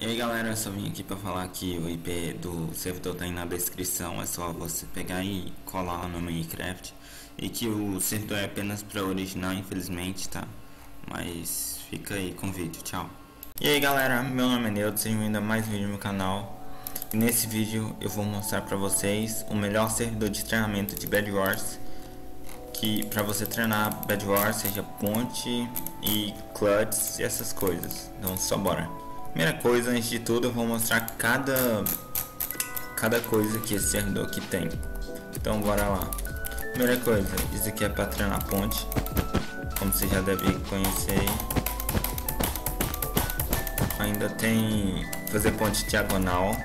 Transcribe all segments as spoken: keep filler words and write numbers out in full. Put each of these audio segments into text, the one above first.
E aí galera, eu só vim aqui pra falar que o I P do servidor tá aí na descrição, é só você pegar e colar lá no Minecraft. E que o servidor é apenas pra original, infelizmente, tá? Mas fica aí com o vídeo, tchau. E aí galera, meu nome é Neutro, sejam bem-vindos a mais um vídeo no meu canal. E nesse vídeo eu vou mostrar pra vocês o melhor servidor de treinamento de Bed Wars. Que pra você treinar Bed Wars, seja ponte e clutches e essas coisas. Então só bora. Primeira coisa, antes de tudo, eu vou mostrar cada cada coisa que esse servidor aqui tem. Então bora lá. Primeira coisa, isso aqui é para treinar ponte, como você já deve conhecer. Ainda tem fazer ponte diagonal.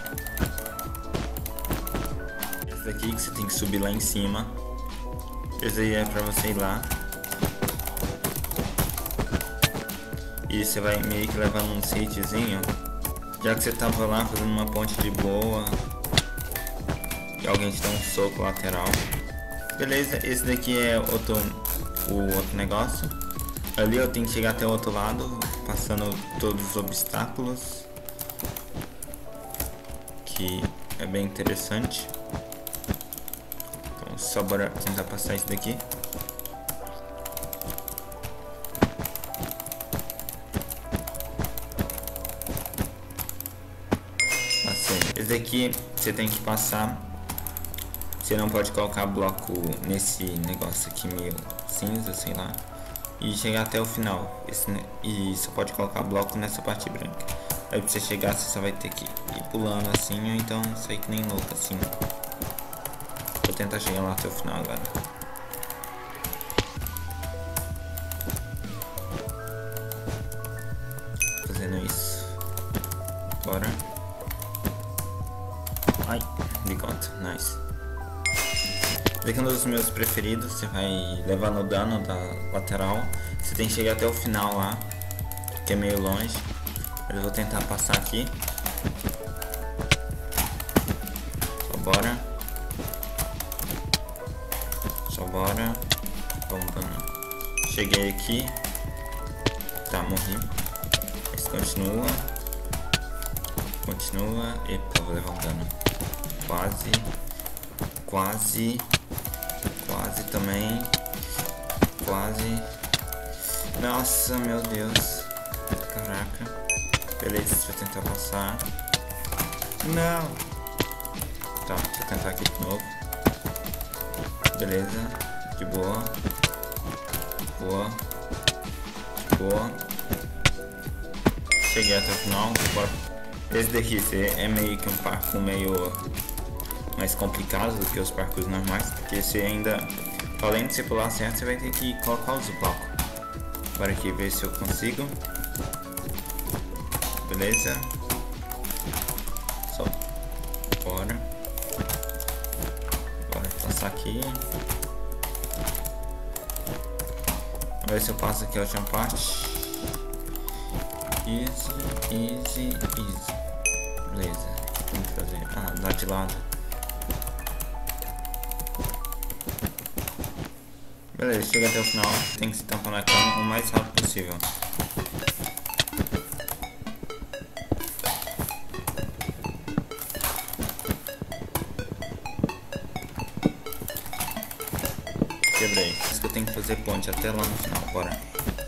Esse daqui que você tem que subir lá em cima. Esse aí é para você ir lá. E você vai meio que levando um sitezinho, já que você tava lá fazendo uma ponte de boa e alguém te dá um soco lateral. Beleza, esse daqui é outro, o outro negócio. Ali eu tenho que chegar até o outro lado, passando todos os obstáculos, que é bem interessante. Então só bora tentar passar isso daqui. Esse aqui você tem que passar. Você não pode colocar bloco nesse negócio aqui meio cinza, sei lá, e chegar até o final. Esse, e só pode colocar bloco nessa parte branca. Aí pra você chegar, você só vai ter que ir pulando assim, ou então sair que nem louco assim. Vou tentar chegar lá até o final agora. Fazendo isso. Bora. Ai, de conta, nice. Esse aqui é um dos meus preferidos. Você vai levar no dano da lateral. Você tem que chegar até o final lá, que é meio longe. Eu vou tentar passar aqui. Só bora. Só bora. Vamos dando. Cheguei aqui. Tá, morri. Esse continua. Continua. Epa, vou levar um dano. Quase. Quase. Quase também. Quase. Nossa, meu Deus. Caraca. Beleza, deixa eu tentar passar. Não. Tá, deixa eu tentar aqui de novo. Beleza. De boa. Boa. De boa. Cheguei até o final. Bora. Esse daqui é meio que um parkour meio mais complicado do que os parkours normais, porque você ainda, além de você pular certo, você vai ter que colocar os blocos. Bora aqui ver se eu consigo. Beleza. Só bora. Bora passar aqui. Vamos ver se eu passo aqui a última parte. Easy, easy, easy. Beleza, o que tem que fazer? Ah, lá de lado. Beleza, chega até o final. Tem que se tampar na cama o mais rápido possível. Quebrei. Isso que eu tenho que fazer ponte até lá no final. Bora.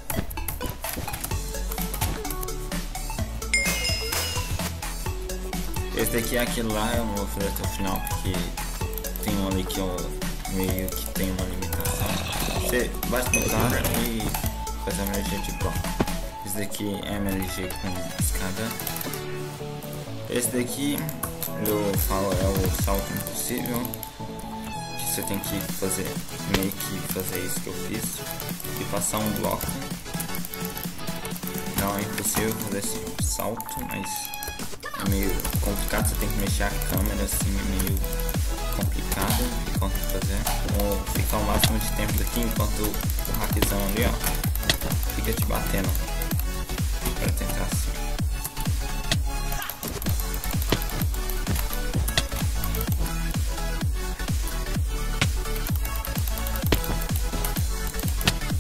Esse daqui é aquele lá, eu não vou fazer até o final porque tem um ali que eu meio que tem uma limitação. Você bate no cara e faz a M L G de bloco. Esse daqui é M L G com escada. Esse daqui eu falo é o salto impossível, que você tem que fazer, meio que fazer isso que eu fiz e passar um bloco. Não é impossível fazer esse salto, mas é meio complicado, você tem que mexer a câmera assim, é meio complicado enquanto fazer. Vou ficar o máximo de tempo daqui enquanto o hackzão ali, ó, fica te batendo para tentar assim.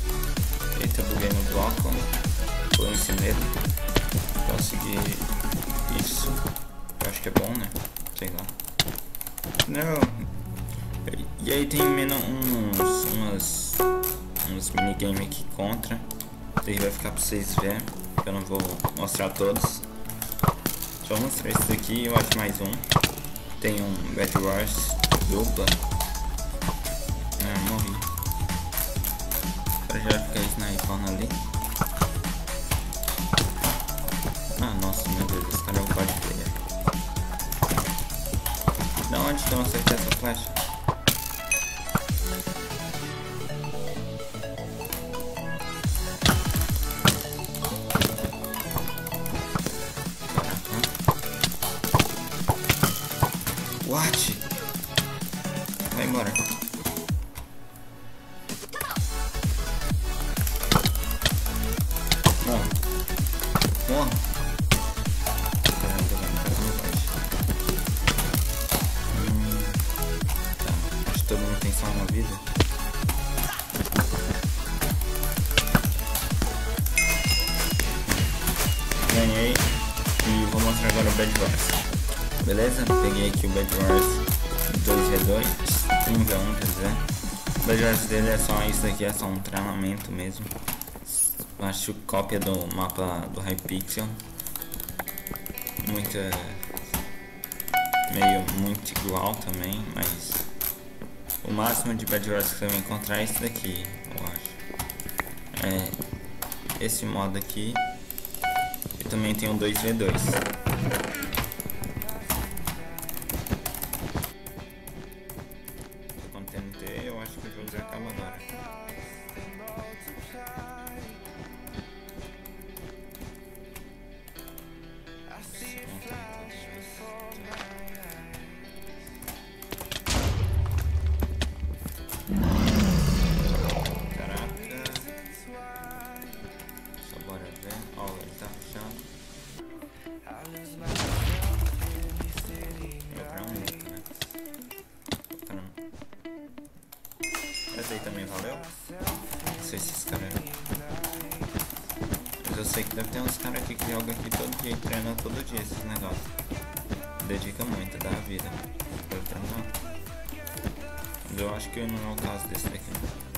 Eita, buguei no bloco, pulei em cima dele, consegui Isso. Eu acho que é bom, né? Sei lá. Não. E aí tem menos uns, umas, uns minigame aqui contra. Daí vai ficar pra vocês verem. Eu não vou mostrar todos. Só vou mostrar esse daqui, eu acho mais um. Tem um Bed Wars dupla. Ah, morri. Agora já vai ficar snipando ali. Ah, nossa, meu Deus, esse cara é um bot player. Da onde que eu acertei essa flecha? What? Vai embora. Morra. Morra. Hum, tá. Acho que todo mundo tem só uma vida. Ganhei. E vou mostrar agora o Bed Wars. Beleza? Peguei aqui o Bed Wars dois v dois, um v um, quer dizer. O Bed Wars dele é só isso aqui, é só um treinamento mesmo. Acho cópia do mapa do Hypixel. Muita... meio muito igual também, mas... o máximo de Bed Wars que você vai encontrar é esse daqui, eu acho. É... esse modo aqui. E também tem um dois v dois. Eu acho que o jogo já acaba agora. Caraca. Só bora ver. Ó, oh, ele tá puxando. Eu pra um único, né? Caramba. Esse aí também valeu? Não sei se esses caras... mas eu sei que deve ter uns caras aqui que jogam aqui todo dia e treinam todo dia esses negócios. Dedica muito, dá a vida pra treinar. Mas eu acho que não é o caso desse daqui.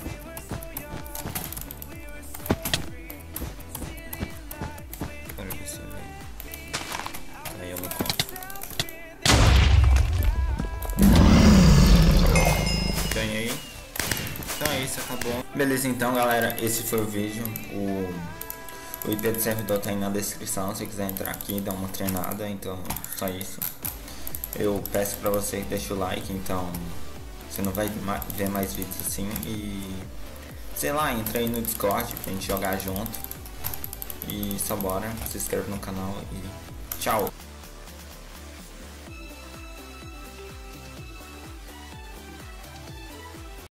Agora você vai. Aí eu não conto. Ganhei. Então é isso, acabou. Beleza, então galera, esse foi o vídeo. O, o I P do servidor tá aí na descrição. Se quiser entrar aqui e dar uma treinada, então só isso. Eu peço pra você que deixe o like, então você não vai ver mais vídeos assim. E sei lá, entra aí no Discord pra gente jogar junto. E só bora, se inscreve no canal e tchau!